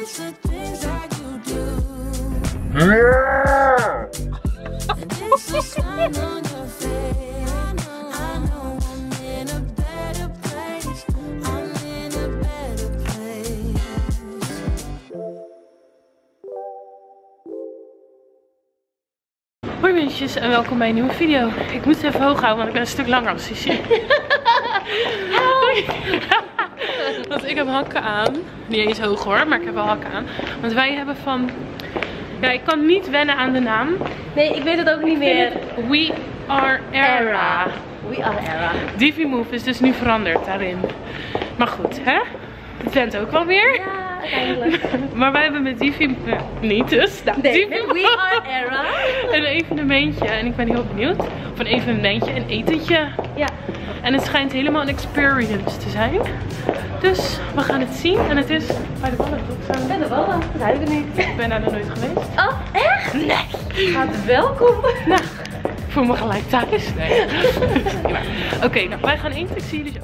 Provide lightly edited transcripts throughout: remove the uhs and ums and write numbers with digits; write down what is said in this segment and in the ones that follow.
Hoi mensjes en welkom bij een nieuwe video. Ik moet het even hoog houden, want ik ben een stuk langer als Sissy. Want ik heb hakken aan. Niet eens hoog hoor, maar ik heb wel hakken aan. Want wij hebben van... Ja, ik kan niet wennen aan de naam. Nee, ik weet het ook niet meer. We Are Era. We Are Era. Divi Move is dus nu veranderd daarin. Maar goed, hè? Het went ook wel weer. Ja, uiteindelijk. Maar wij hebben met Divi... niet dus. Nou, Nee, Divi met We Are Era. een evenementje. En ik ben heel benieuwd. Of een evenementje, een etentje. Ja. En het schijnt helemaal een experience te zijn. Dus we gaan het zien. En het is bij de ballen toch? Bij de ballen, dat weet ik niet. Ik ben daar nog nooit geweest. Oh, echt? Nee. Gaat welkom. Nou, ik voel me gelijk thuis. Nee. Oké, nou wij gaan eten. Ik zie jullie zo.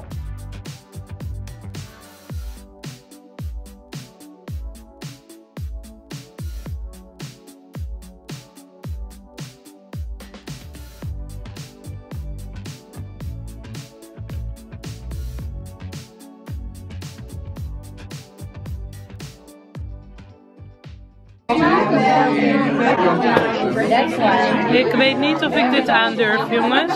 Ik weet niet of ik dit aandurf, jongens.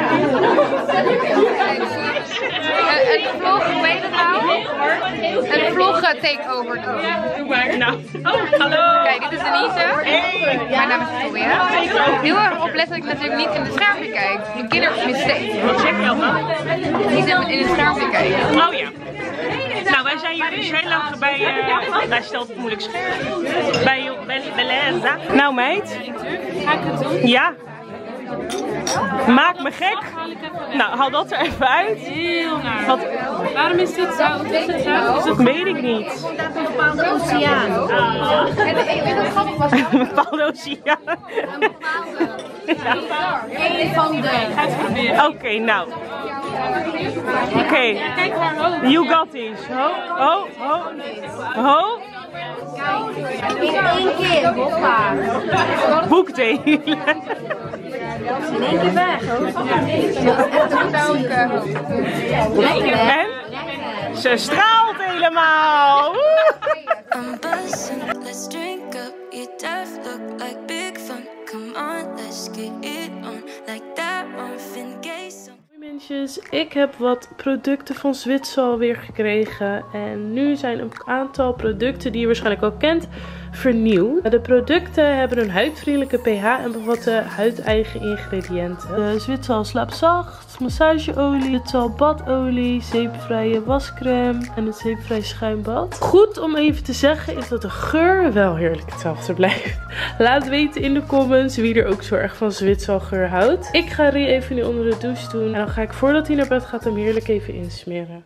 Een vlog, weet het nou? Een vlog takeover doen. Doe maar. Nou. Oh, hallo. Kijk, dit is Denise. Hey. Mijn naam is Victoria. Heel erg opletten dat ik natuurlijk niet in de schermpje kijk. Mijn kinderen misteek. Wat zeg je allemaal? Niet in het schermpje kijken. Oh ja. Nou, wij zijn jullie heel lang bij, wij stelt het moeilijk scherp. Bij Beleza. Nou meid. Ga ik het doen? Ja. Maak me gek. Nou, haal dat er even uit. Heel naar. Wat? Waarom is dit zout? Is het zout? Dat weet ik niet. Een bepaalde oceaan. En ik weet dat grappig was. Een bepaalde oceaan. Eén van de. Oké, nou. Oké. Kijk haar hoofd. You got this. Ho, ho, ho. Ho. In één keer. Hoppa. Boekdelen. In één keer weg. En? Ze straalt helemaal. I'm buzzing, let's drink up. Your death look like big fun. Come on, let's get it on. Like that Marvin Gaye song. Hoi mensjes, ik heb wat producten van Zwitsal weer gekregen. En nu zijn een aantal producten die je waarschijnlijk al kent vernieuwd. De producten hebben een huidvriendelijke pH en bevatten huideigen ingrediënten. De Zwitsal slaapzacht, massageolie, Zwitsal badolie, zeepvrije wascrème en het zeepvrij schuimbad. Goed om even te zeggen is dat de geur wel heerlijk hetzelfde blijft. Laat weten in de comments wie er ook zo erg van Zwitsal geur houdt. Ik ga Rie even nu onder de douche doen en dan ga ik voordat hij naar bed gaat hem heerlijk even insmeren.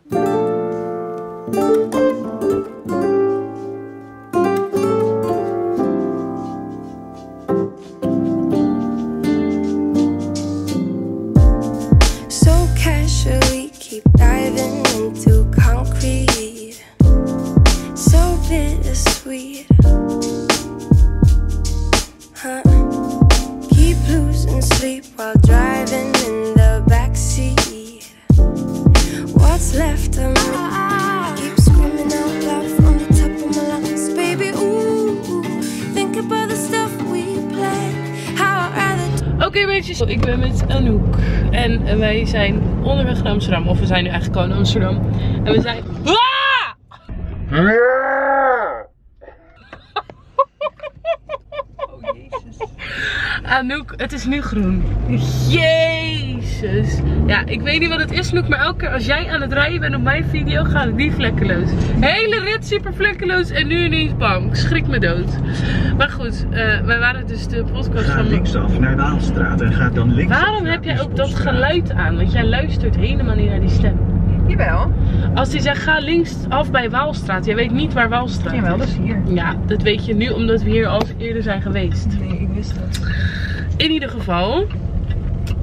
Oké meisjes, ik ben met Anouk en wij zijn onderweg naar Amsterdam. Of we zijn nu eigenlijk al in Amsterdam. En we zijn... Oh jezus. Anouk, het is nu groen. Jezus. Ja, ik weet niet wat het is Anouk, maar elke keer als jij aan het rijden bent op mijn video gaat het niet vlekkeloos. Hele rit super vlekkeloos en nu ineens bam. Ik schrik me dood. Maar goed, wij waren dus de podcast Ga van... linksaf naar Waalstraat en ga dan linksaf. Waarom heb jij ook dat geluid aan? Want jij luistert helemaal niet naar die stem. Jawel. Als hij zegt ga linksaf bij Waalstraat, jij weet niet waar Waalstraat is. Jawel, dat is hier. Ja, dat weet je nu omdat we hier al eerder zijn geweest. Nee, ik wist het. In ieder geval,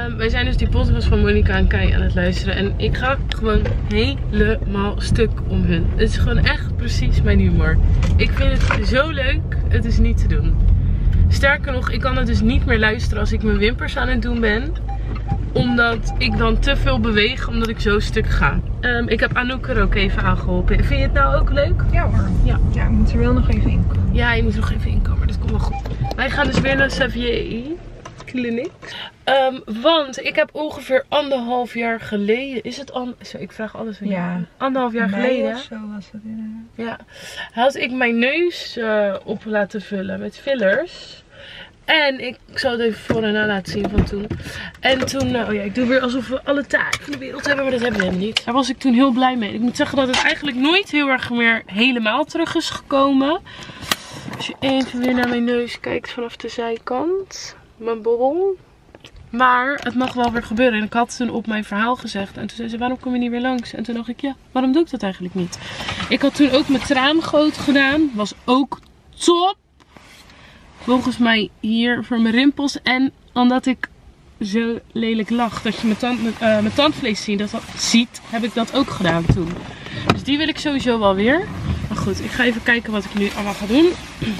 Wij zijn dus die podcast van Monica en Kai aan het luisteren. En ik ga gewoon helemaal stuk om hun. Het is gewoon echt precies mijn humor. Ik vind het zo leuk. Het is niet te doen. Sterker nog, ik kan het dus niet meer luisteren als ik mijn wimpers aan het doen ben. Omdat ik dan te veel beweeg, omdat ik zo stuk ga. Ik heb Anouk er ook even aan geholpen. Vind je het nou ook leuk? Ja hoor. Ja, ik moet er wel nog even in komen. Ja, je moet er nog even inkomen. Dat komt wel goed. Wij gaan dus weer naar Xavier Clinic. Want ik heb ongeveer 1,5 jaar geleden. Is het al? Zo, ik vraag alles weer. Ja. 1,5 jaar geleden. Zo was het inderdaad. Ja. Had ik mijn neus op laten vullen met fillers. En ik zal het even voor en na laten zien van toen. En toen, oh ja, ik doe weer alsof we alle taak van de wereld hebben, maar dat hebben we helemaal niet. Daar was ik toen heel blij mee. Ik moet zeggen dat het eigenlijk nooit heel erg meer helemaal terug is gekomen. Als je even weer naar mijn neus kijkt vanaf de zijkant. Mijn bobbel. Maar het mag wel weer gebeuren. En ik had toen op mijn verhaal gezegd. En toen zei ze, waarom kom je niet weer langs? En toen dacht ik, ja, waarom doe ik dat eigenlijk niet? Ik had toen ook mijn traangoot gedaan. Was ook top. Volgens mij hier voor mijn rimpels. En omdat ik zo lelijk lach. Dat je mijn tandvlees ziet. Heb ik dat ook gedaan toen. Dus die wil ik sowieso wel weer. Maar goed, ik ga even kijken wat ik nu allemaal ga doen.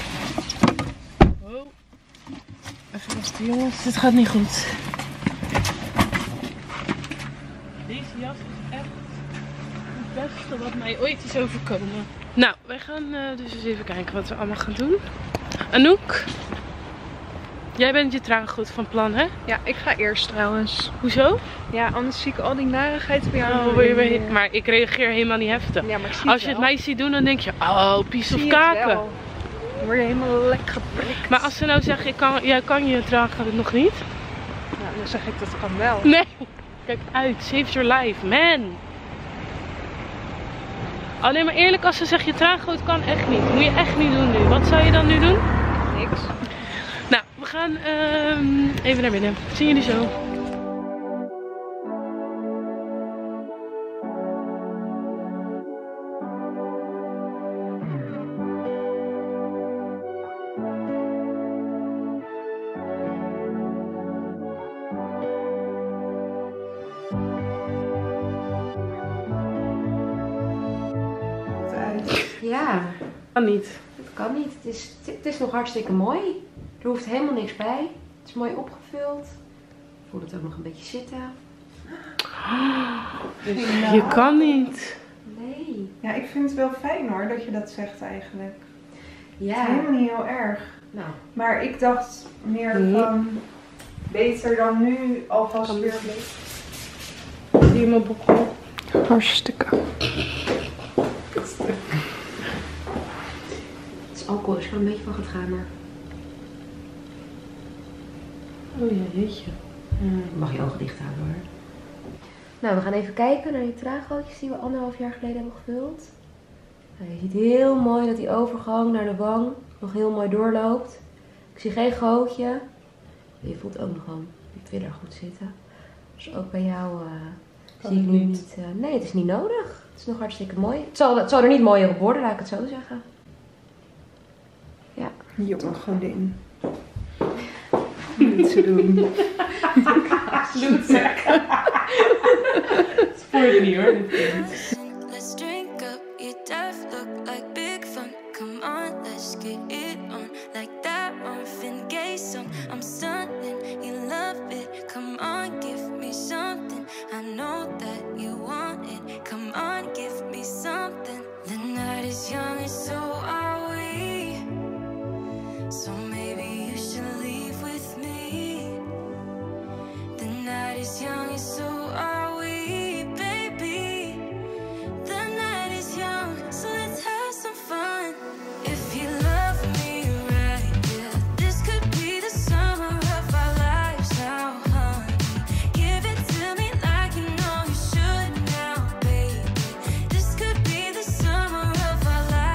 Oh. Even rustig jongens. Dit gaat niet goed. Deze jas is echt het beste wat mij ooit is overkomen. Nou, wij gaan dus eens even kijken wat we allemaal gaan doen. Anouk, jij bent je traangoed van plan, hè? Ja, ik ga eerst trouwens. Hoezo? Ja, anders zie ik al die narigheid bij jou. Maar ik reageer helemaal niet heftig. Ja, maar ik zie als je het mij ziet doen, dan denk je, oh, pies of kaken. Dan word je helemaal lekker geprikt. Maar als ze nou zeggen, jij kan je traangoed nog niet? Nou, dan zeg ik dat kan wel. Nee, kijk uit, save your life, man. Oh nee, maar eerlijk, als ze zeggen je traangoed kan echt niet. Moet je echt niet doen nu. Wat zou je dan nu doen? Niks. Nou, we gaan even naar binnen. Zien jullie zo. Ja, Kan niet. het kan niet. Het is nog hartstikke mooi. Er hoeft helemaal niks bij. Het is mooi opgevuld. Ik voel het ook nog een beetje zitten. Je kan niet. Nee. Ja, ik vind het wel fijn hoor dat je dat zegt eigenlijk. Het is Ja. helemaal niet heel erg. Nou, Maar ik dacht meer van beter dan nu alvast weer. Hier mijn bokkel. Hartstikke. het is alcohol. Dus ik kan een beetje van gaan gaan, maar Oh ja, jeetje. je mag je ogen dicht houden hoor. Nou, we gaan even kijken naar die traangootjes die we 1,5 jaar geleden hebben gevuld. Nou, je ziet heel mooi dat die overgang naar de wang nog heel mooi doorloopt. Ik zie geen gootje. Je voelt ook nog gewoon die filler goed zitten. Dus ook bij jou zie ik nu niet. Nee, het is niet nodig. Het is nog hartstikke mooi. Het zal er niet mooier op worden, laat ik het zo zeggen. Ja. Jonge godin. Niet te doen. Bloedzak. Spoor je niet hoor. Let's drink up, your death look like big fun. Come on, let's get it on. Like that Marvin Gaye song. I'm stunning, you love it. Come on, give me something. I know that you want it. Come on, give me something. The night is young and so are we. So maybe you should leave with me. The night is young and so are we, baby. The night is young, so let's have some fun. If you love me right, yeah, this could be the summer of our lives now, honey. Give it to me like you know you should now, baby. This could be the summer of our lives.